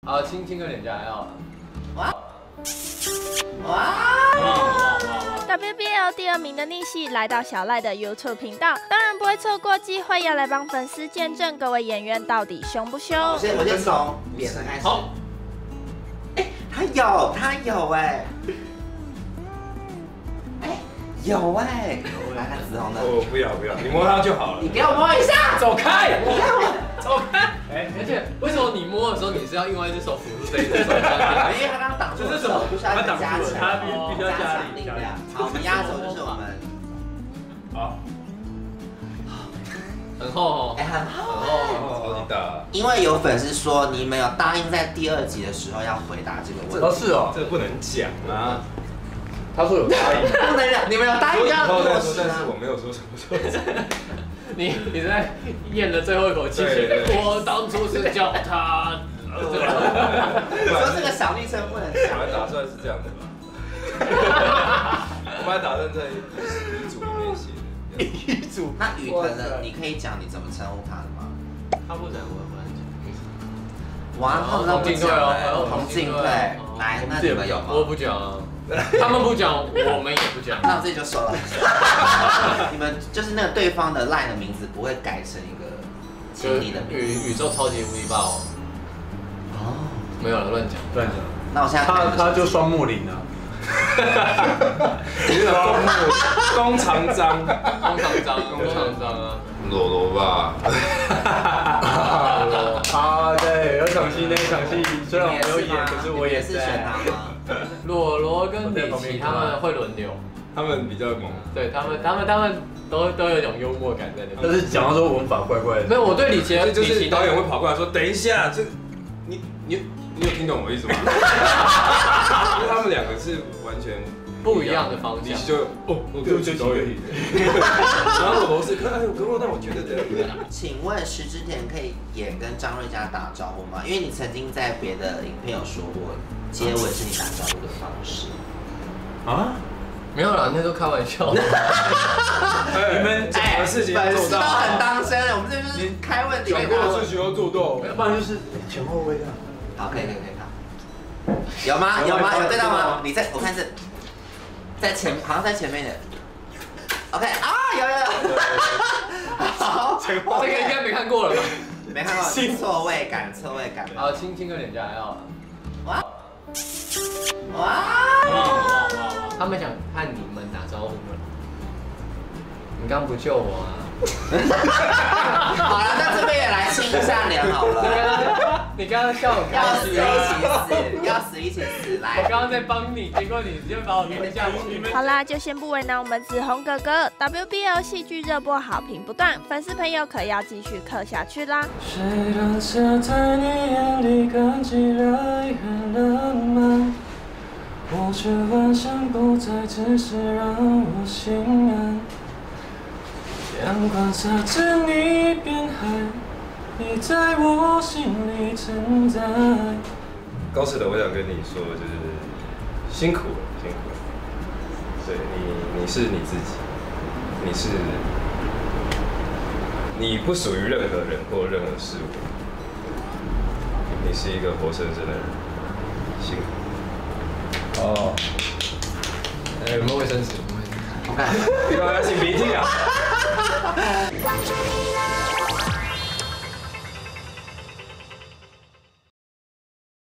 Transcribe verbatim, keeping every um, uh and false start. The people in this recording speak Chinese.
好，亲亲个脸颊还好。 哇哇 W B L 第二名的逆袭来到小赖的 YouTube 频道，当然不会错过机会，要来帮粉丝见证各位演员到底凶不凶。 我先我先从脸的开始。 好， 哎，他有他有哎，哎有哎，来看子红的。 我不要不要，你摸它就好了。 你给我摸一下， 走开！ 你看我。 走开！哎，而且为什么你摸的时候你是要另外一只手辅助这一只手？ 因为他刚刚挡住这是什么？ 就是要他挡住加强， 了，他必必须要加力。 力量。好，我们压轴就是我们。 好， 很厚哦， 哎，很厚。 超级大。 因为有粉丝说你们有答应在第二集的时候要回答这个问题。 哦是哦，这不能讲啊。 他说有答应， 不能讲，你们有答应要以后再落说，但是实啊。 我没有说什么时候。 你你在咽了最后一口气，我当初是叫他。 你说这个小昵称不能讲。 本来打算是这样的吧？我本来打算在遗嘱里面写的。 遗嘱？ 那雨腾呢？你可以讲你怎么称呼他的吗？ 他不讲，我不能讲。 哇，他们都不讲哎，同进退。来，那你们有吗？ 我不讲啊。他们不讲，我们也不讲。 那我自己就说了。你们就是那个对方的 LINE 的名字不会改成一个亲昵的名字。 宇宇宙超级无敌霸王。 哦， 没有了，乱讲乱讲。 那我现在他他就双木林啊。 你是公木弓长张， 弓长张，弓长张啊。 裸裸吧。 啊，对，有场戏那一场戏，虽然我没有演，可是我也是选他吗？ 裸裸跟李琦他们会轮流， 他们比较猛。 对他们，他们他们都都有一种幽默感在那边。 但是讲到说文法怪怪的， 没有，我对李琦就是导演会跑过来说：“等一下，这你你你有听懂我意思吗？”因为他们两个是完全不一样的方向。 李琦就哦，对不起导演。然后我是可哎呦，可我但我觉得这样。 请问石之田可以演跟张瑞佳打招呼吗？因为你曾经在别的影片有说过，接吻是你打招呼的方式。 啊？ 没有啦，那都开玩笑。 你们讲的事情要做到， 粉丝都很当真，我们这就是开问题。 讲过的事情要做到， 要不然就是前后位啊。 好，可以可以可以好。有吗？有吗？有对到吗？你在，我看是在前，好像在前面的。OK 啊，有有有。好， 这个应该没看过了吧？ 没看过。错位感，错位感。 好，亲亲个脸颊还好。 哇哇！ 哇哇哇！他们想和你们打招呼了。你刚不救我啊？ 好了，那这边也来亲一下脸好了。 你刚刚笑我要死一起死，要死一起死！来， 我刚刚在帮你，结果你就把我推下去。 好啦，就先不为难我们子红哥哥。W B L 戏剧热播好评不断，粉丝朋友可要继续磕下去啦。 谁当下在你眼里看起来很浪漫，我却幻想不再只是让我心安。阳光洒着你变海，你在我心里承载。 高尺的，我想跟你说，就是辛苦了，辛苦了。对你，你是你自己，你是你不属于任何人或任何事物，你是一个活生生的人，辛苦。 哦。哎，有没有卫生纸？ 我看， 不要擤鼻涕啊！ 关注你了。